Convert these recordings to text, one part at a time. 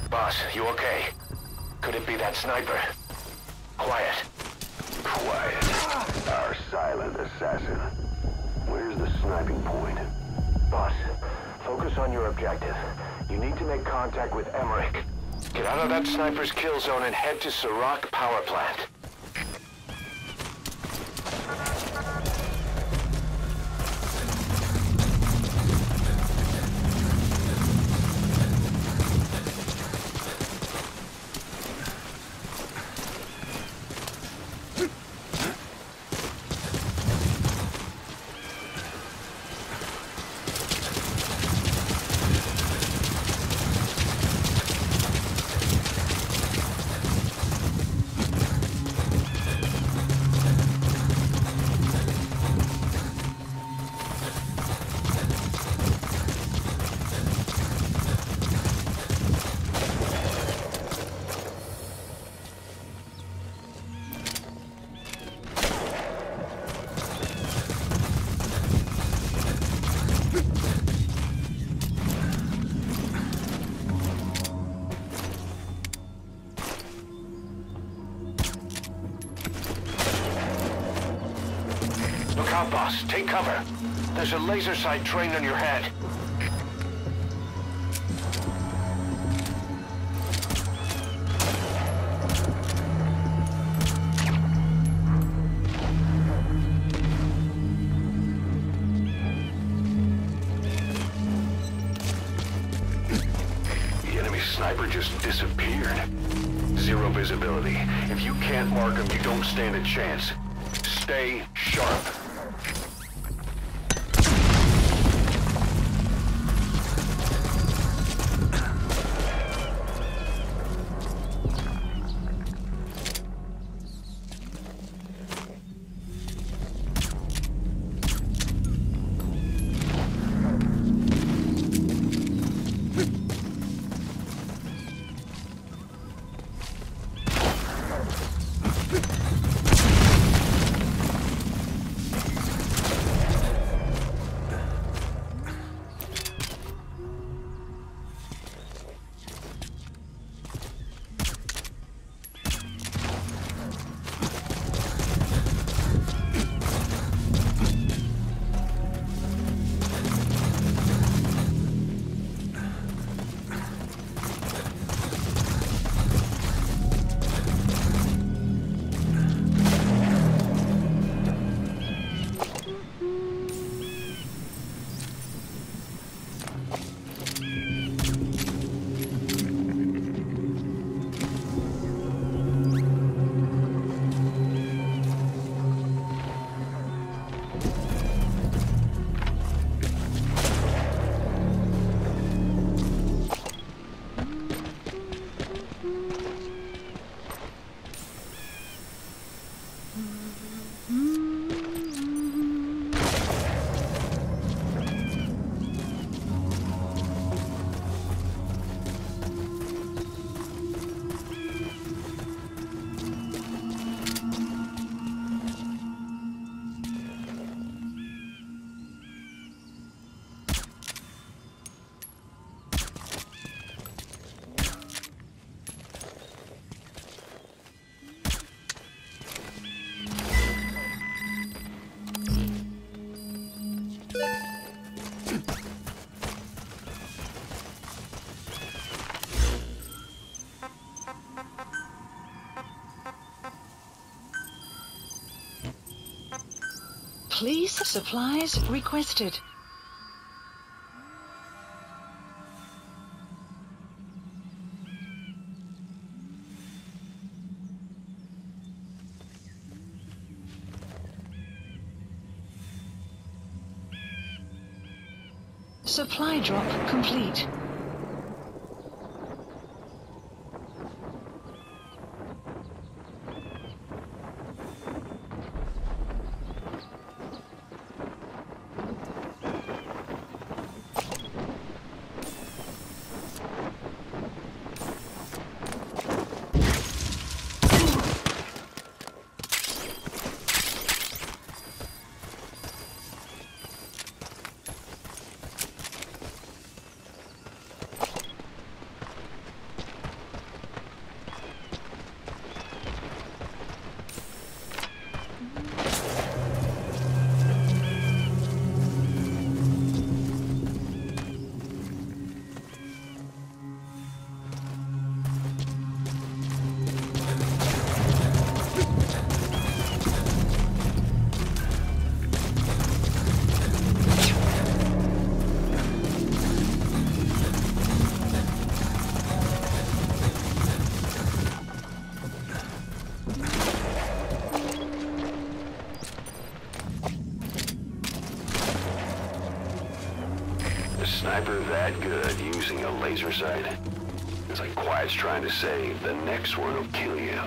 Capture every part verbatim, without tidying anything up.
Boss, you okay? Could it be that sniper? Quiet. Quiet. Our silent assassin. Where's the sniping point? Boss, focus on your objective. You need to make contact with Emmerich. Get out of that sniper's kill zone and head to Serac power plant. Look out, boss. Take cover. There's a laser sight trained on your head. The enemy sniper just disappeared. Zero visibility. If you can't mark him, you don't stand a chance. Stay sharp. Please, supplies requested. Supply drop complete. sniper that good using a laser sight? It's like Quiet's trying to say, the next one will kill you.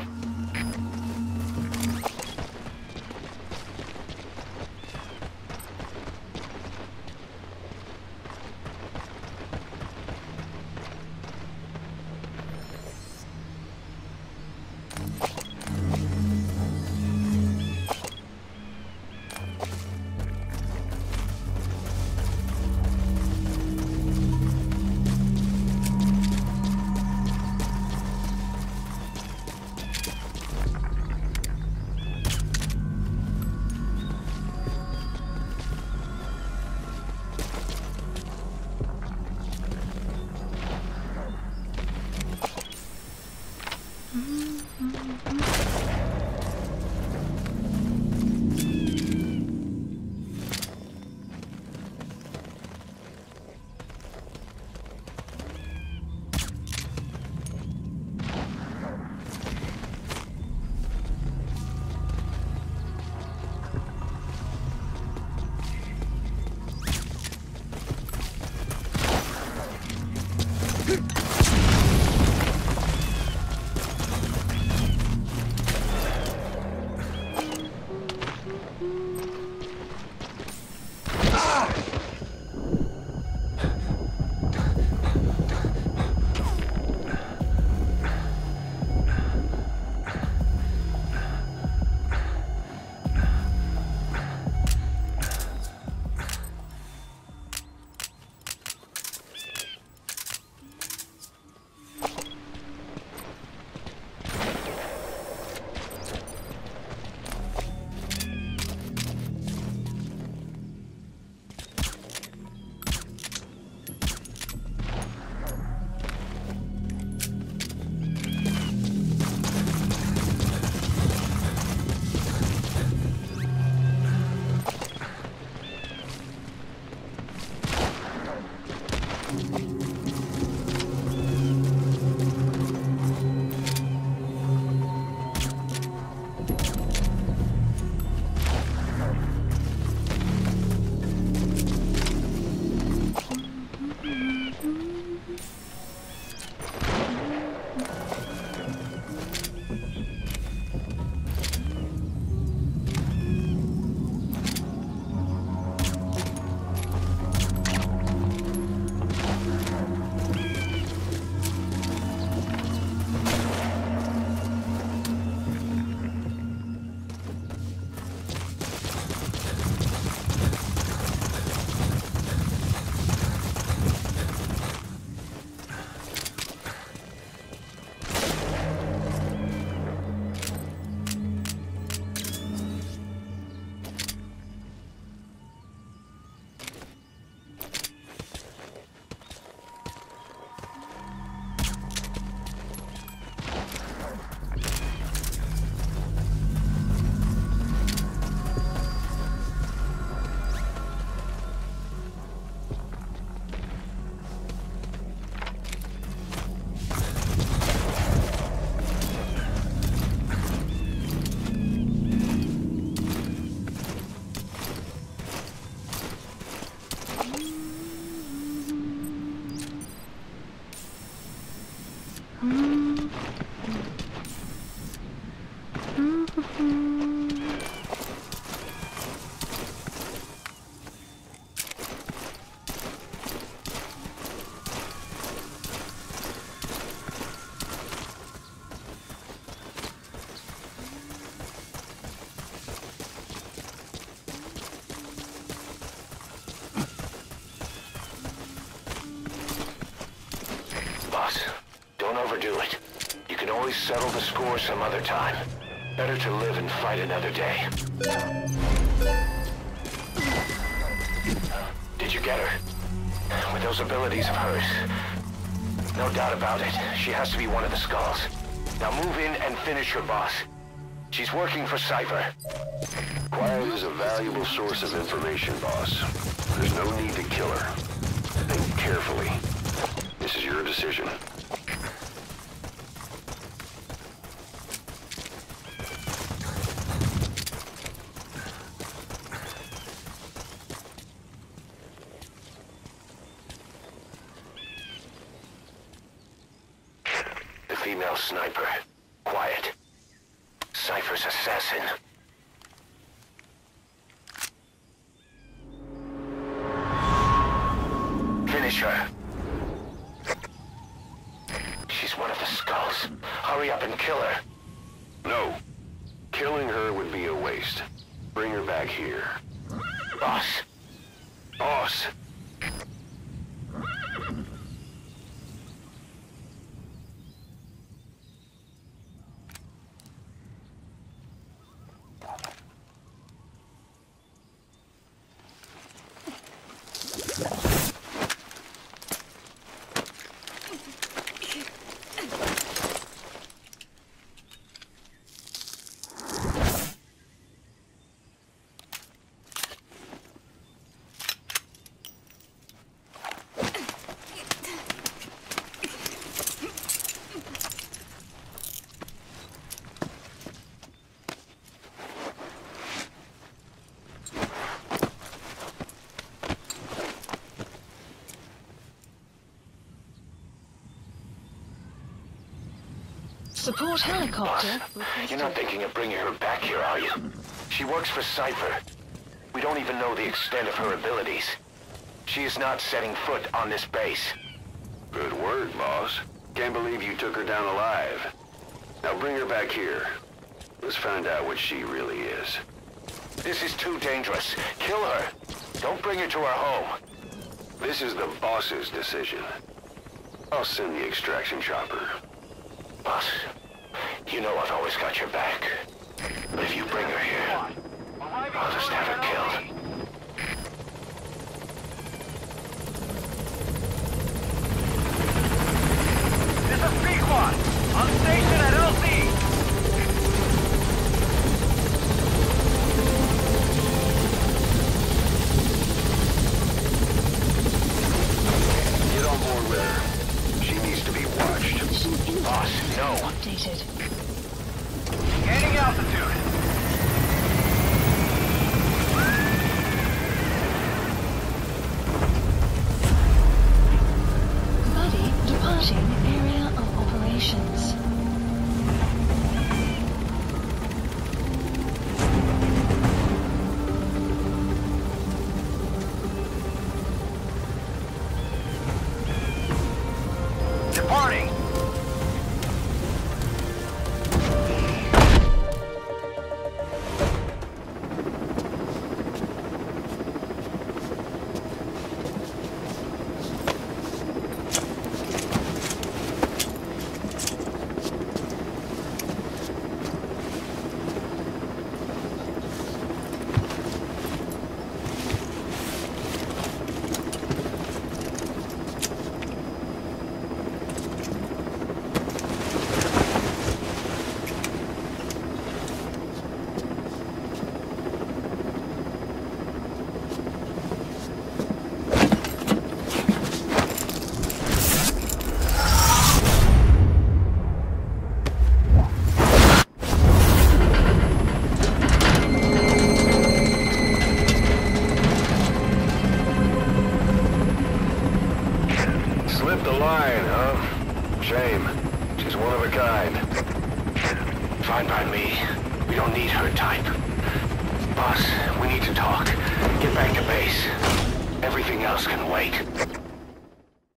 overdo it. You can always settle the score some other time. Better to live and fight another day. Did you get her? With those abilities of hers? No doubt about it. She has to be one of the Skulls. Now move in and finish your boss. She's working for Cypher. Quiet is a valuable source of information, boss. There's no need to kill her. Think carefully. This is your decision. female sniper. Quiet. Cypher's assassin. Finish her. She's one of the skulls. Hurry up and kill her. No. Killing her would be a waste. Bring her back here. Boss. Boss! Support helicopter. Boss, you're not thinking of bringing her back here, are you? She works for Cypher. We don't even know the extent of her abilities. She is not setting foot on this base. Good word, boss. Can't believe you took her down alive. Now bring her back here. Let's find out what she really is. This is too dangerous. Kill her. Don't bring her to our home. This is the boss's decision. I'll send the extraction chopper. Boss, you know I've always got your back. But if you bring her here, I'll just have her killed. This is Pequod, on station at L C. Get on board with her. She needs to be watched. Mission index Boss, no. updated. Gaining altitude. Buddy departing area of operations. Departing. Slipped the line, huh? Shame. She's one of a kind. Fine by me. We don't need her type. Boss, we need to talk. Get back to base. Everything else can wait.